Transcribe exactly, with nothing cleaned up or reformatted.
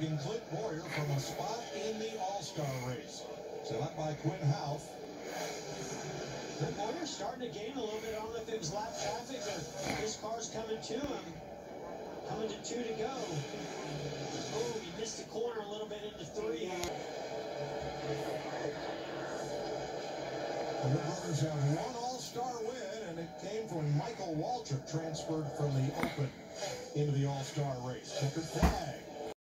separating Clint Boyer from a spot in the All-Star race. Set up by Quinn Houff. Clint Boyer starting to gain a little bit. I don't know if it was lap traffic, but his car's coming to him. Coming to two to go. Oh, he missed the corner a little bit into three. The Brothers have one All-Star win, and it came from Michael Waltrip, transferred from the Open into the All-Star race. Checkered flag.